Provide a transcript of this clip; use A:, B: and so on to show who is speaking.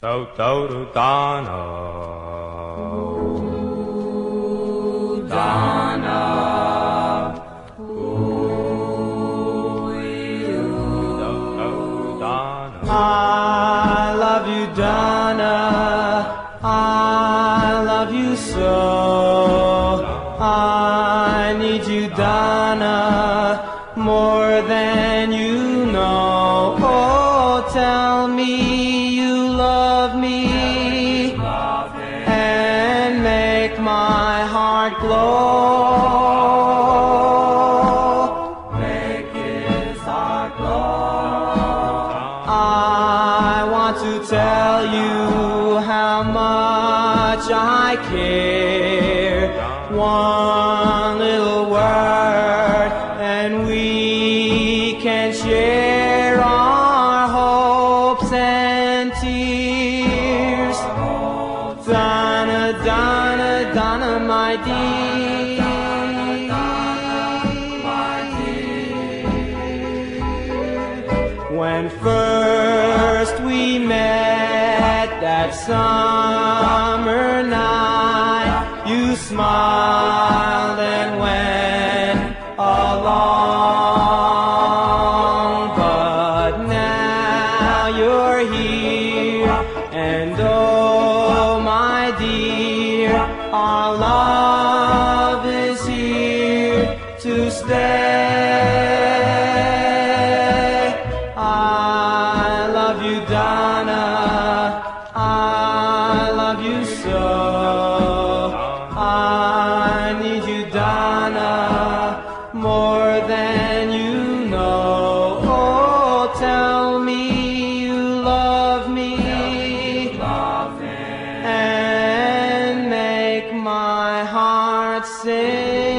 A: Donna. Donna. I love you, Donna. I love you so. I need you, Donna, more than you know. Oh, tell me you love me and make my heart glow. Make his heart glow. I want to tell you how much I care. One little word and we can share our hopes and tears. Donna, Donna, Donna, my dear. When first we met that summer night, you smiled and went along. But now you're here, and oh my dear, our love is here to stay. I love you, Donna. I love you so. I need you, Donna, more than you know. Oh, tell me you love me and make my heart sing.